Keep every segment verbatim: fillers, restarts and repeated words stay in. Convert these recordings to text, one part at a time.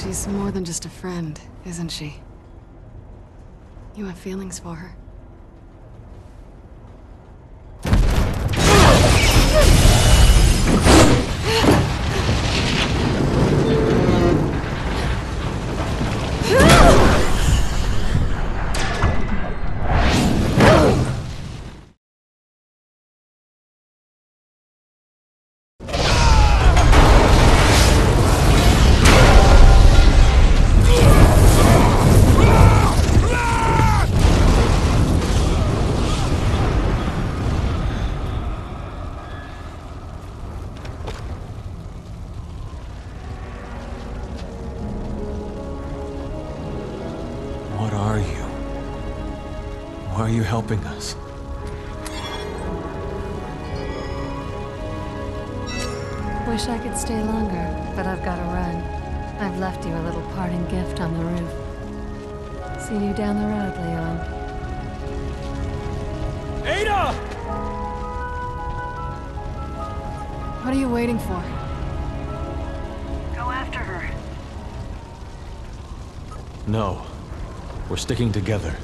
She's more than just a friend, isn't she? You have feelings for her. What are you? Why are you helping us? Wish I could stay longer, but I've got to run. I've left you a little parting gift on the roof. See you down the road, Leon. Ada! What are you waiting for? Go after her. No. We're sticking together.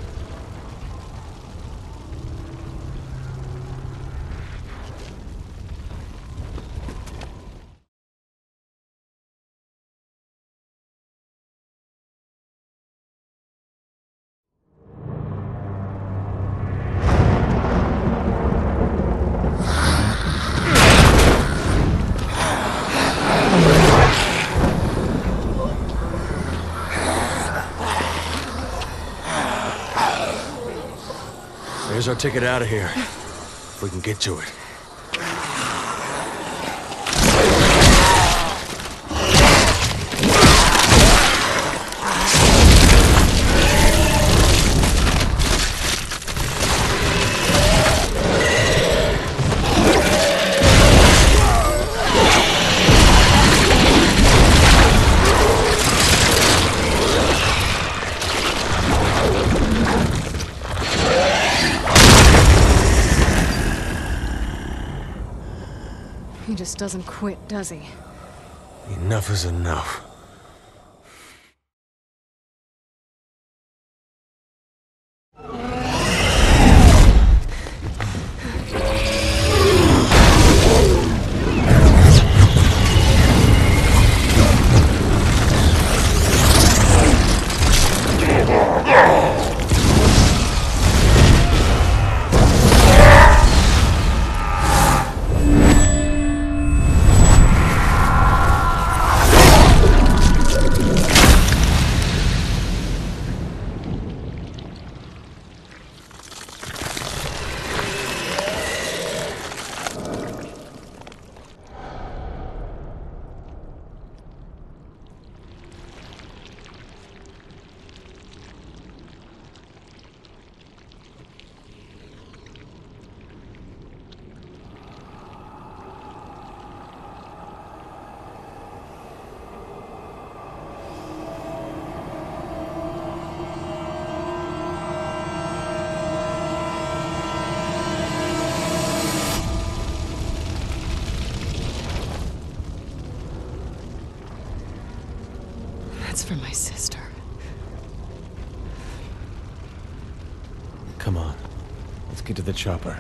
Here's our ticket out of here. If we can get to it. He just doesn't quit, does he? Enough is enough. That's for my sister. Come on. Let's get to the chopper.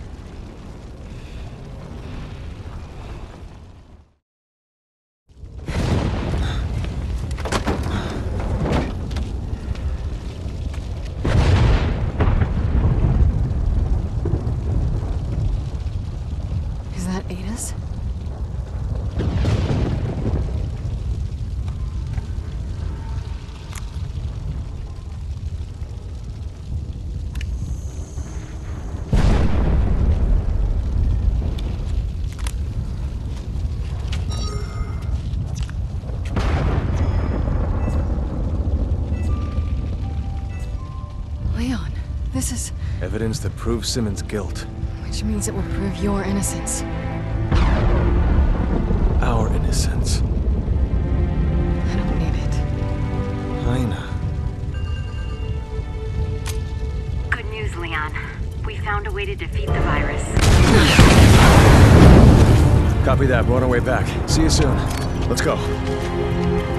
Is that Ada's? Leon, this is... Evidence that proves Simmons' guilt. Which means it will prove your innocence. Our innocence. I don't need it. Hyena. Good news, Leon. We found a way to defeat the virus. Copy that. We're on our way back. See you soon. Let's go.